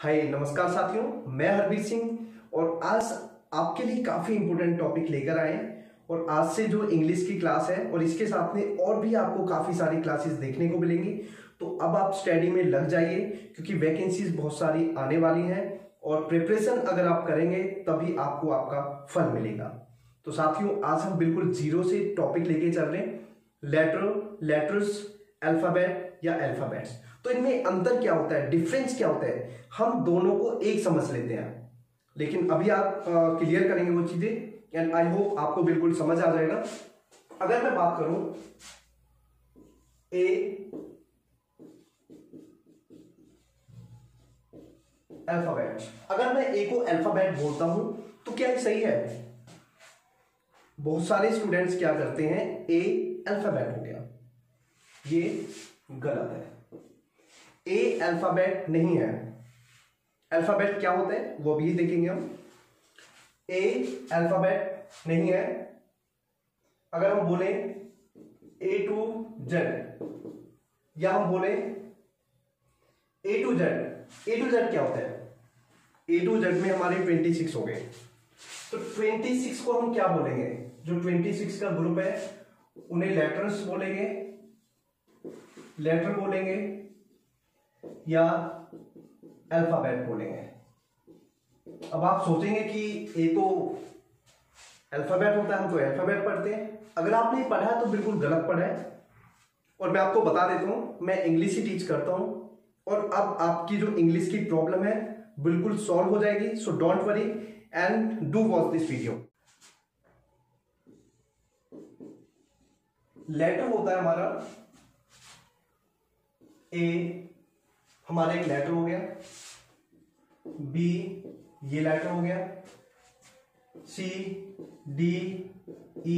हाय नमस्कार साथियों, मैं हरबीर सिंह और आज आपके लिए काफ़ी इंपॉर्टेंट टॉपिक लेकर आए हैं। और आज से जो इंग्लिश की क्लास है और इसके साथ में और भी आपको काफ़ी सारी क्लासेस देखने को मिलेंगी। तो अब आप स्टडी में लग जाइए क्योंकि वैकेंसीज बहुत सारी आने वाली हैं और प्रिपरेशन अगर आप करेंगे तभी आपको आपका फल मिलेगा। तो साथियों आज हम बिल्कुल जीरो से टॉपिक लेके चल रहे हैं, लेटर्स, अल्फाबेट या अल्फाबेट्स। तो इनमें अंतर क्या होता है, डिफरेंस क्या होता है, हम दोनों को एक समझ लेते हैं। लेकिन अभी आप क्लियर करेंगे वो चीजें एंड आई होप आपको बिल्कुल समझ आ जाएगा। अगर मैं बात करूं ए अल्फाबेट, अगर मैं ए को अल्फाबेट बोलता हूं तो क्या ये सही है? बहुत सारे स्टूडेंट्स क्या करते हैं, ए अल्फाबेट हो गया, ये गलत है। ए अल्फाबेट नहीं है। अल्फाबेट क्या होता है वो भी देखेंगे हम। ए अल्फाबेट नहीं है। अगर हम बोले ए टू जेड या हम बोले ए टू जेड क्या होता है? ए टू जेड में हमारे 26 हो गए, तो 26 को हम क्या बोलेंगे? जो 26 का ग्रुप है उन्हें लेटर्स बोलेंगे, लेटर बोलेंगे या अल्फाबेट बोलेंगे। अब आप सोचेंगे कि ए तो अल्फाबेट होता है, हम तो अल्फाबेट पढ़ते हैं। अगर आपने पढ़ा है तो बिल्कुल गलत पढ़ा है। और मैं आपको बता देता हूं, मैं इंग्लिश ही टीच करता हूं और अब आपकी जो इंग्लिश की प्रॉब्लम है बिल्कुल सॉल्व हो जाएगी। So don't worry and do watch this video. Letter होता है हमारा ए, हमारा एक लेटर हो गया, बी ये लेटर हो गया, सी डी ई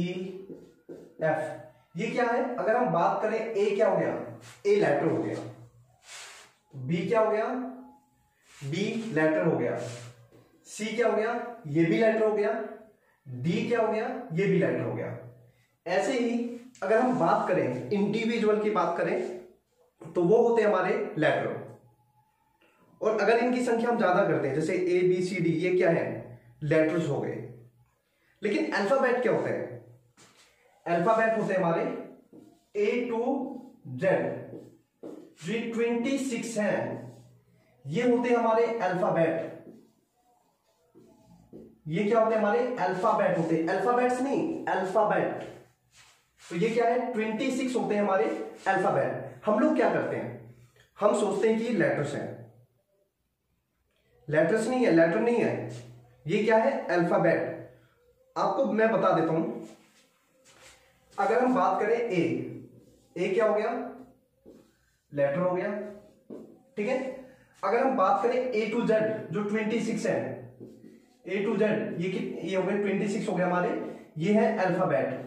एफ ये क्या है? अगर हम बात करें ए क्या हो गया? ए लेटर हो गया। बी क्या हो गया? बी लेटर हो गया। सी क्या हो गया? ये भी लेटर हो गया। डी क्या हो गया? ये भी लेटर हो गया। ऐसे ही अगर हम बात करें इंडिविजुअल की बात करें तो वो होते हैं हमारे लेटर। और अगर इनकी संख्या हम ज्यादा करते हैं जैसे ए बी सी डी, ये क्या है? लेटर्स हो गए। लेकिन अल्फाबेट क्या होते हैं? अल्फाबेट होते हैं हमारे ए टू जेड, जो 26 हैं, ये होते हैं हमारे अल्फाबेट। ये क्या होते हैं? हमारे अल्फाबेट होते हैं, अल्फाबेट्स नहीं, अल्फाबेट। तो ये क्या है? 26 होते हैं हमारे अल्फाबेट। हम लोग क्या करते हैं, हम सोचते हैं कि लेटर्स हैं। लेटर्स नहीं है, लेटर नहीं है, ये क्या है? अल्फाबेट। आपको मैं बता देता हूं। अगर हम बात करें ए क्या हो गया? लेटर हो गया, ठीक है। अगर हम बात करें ए टू जेड जो 26 है, ए टू जेड ये हो गए 26 हो गया हमारे, ये है अल्फाबेट।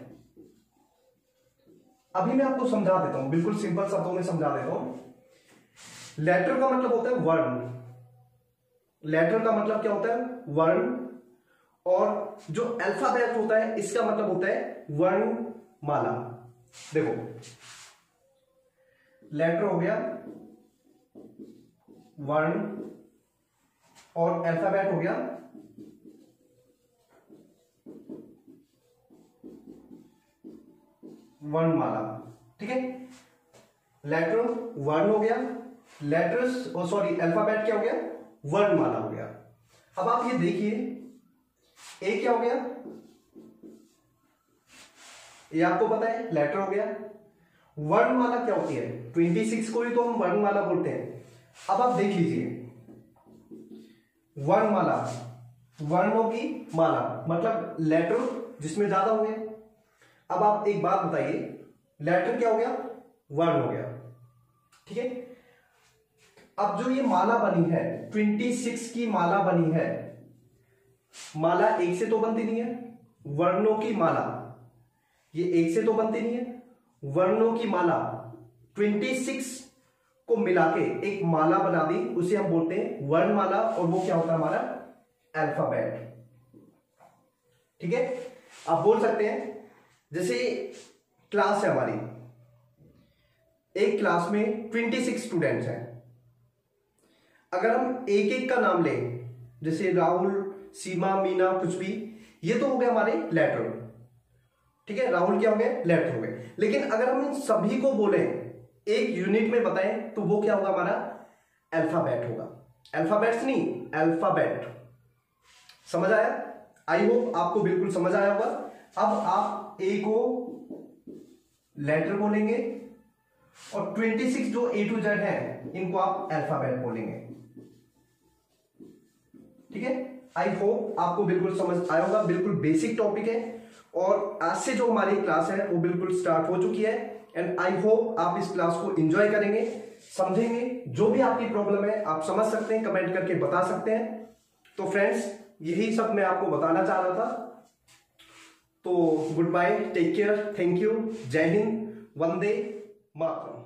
अभी मैं आपको समझा देता हूं, बिल्कुल सिंपल शब्दों में समझा देता हूं। लेटर का मतलब होता है वर्ण। लेटर का मतलब क्या होता है? वर्ण। और जो अल्फाबेट होता है इसका मतलब होता है वर्णमाला। देखो, लेटर हो गया वर्ण और अल्फाबेट हो गया वर्णमाला, ठीक है। लेटर वर्ण हो गया, लेटर्स सॉरी अल्फाबेट क्या हो गया? वर्णमाला हो गया। अब आप ये देखिए, ए क्या हो गया? ये आपको पता है लेटर हो गया। वर्णमाला क्या होती है? 26 को ही तो हम वर्णमाला बोलते हैं। अब आप देख लीजिए, वर्णमाला, वर्णों की माला मतलब लेटर जिसमें ज्यादा हो गए। अब आप एक बात बताइए, लेटर क्या हो गया? वर्ण हो गया, ठीक है। अब जो ये माला बनी है, 26 की माला बनी है, माला एक से तो बनती नहीं है, वर्णों की माला ये एक से तो बनती नहीं है, वर्णों की माला 26 को मिला के एक माला बना दी, उसे हम बोलते हैं वर्णमाला। और वो क्या होता है? हमारा अल्फाबेट, ठीक है। आप बोल सकते हैं जैसे क्लास है हमारी, एक क्लास में 26 स्टूडेंट्स हैं। अगर हम एक एक का नाम लें, जैसे राहुल, सीमा, मीना, कुछ भी, ये तो हो गए हमारे लेटर, ठीक है, राहुल क्या हो गए, लेटर हो गए। लेकिन अगर हम इन सभी को बोले एक यूनिट में बताएं तो वो क्या होगा, हमारा अल्फाबेट होगा। अल्फाबेट्स नहीं, अल्फाबेट। समझ आया? आई होप आपको बिल्कुल समझ आया होगा। अब आप ए को लेटर बोलेंगे और 26 जो A to Z है इनको आप अल्फाबेट बोलेंगे, ठीक है। आई होप आपको बिल्कुल समझ आया होगा। बिल्कुल बेसिक टॉपिक है और आज से जो हमारी क्लास है वो बिल्कुल स्टार्ट हो चुकी है। एंड आई होप आप इस क्लास को एंजॉय करेंगे, समझेंगे। जो भी आपकी प्रॉब्लम है आप समझ सकते हैं, कमेंट करके बता सकते हैं। तो फ्रेंड्स, यही सब मैं आपको बताना चाह रहा था। तो good bye, take care, thank you, जय हिंद, वंदे मातरम।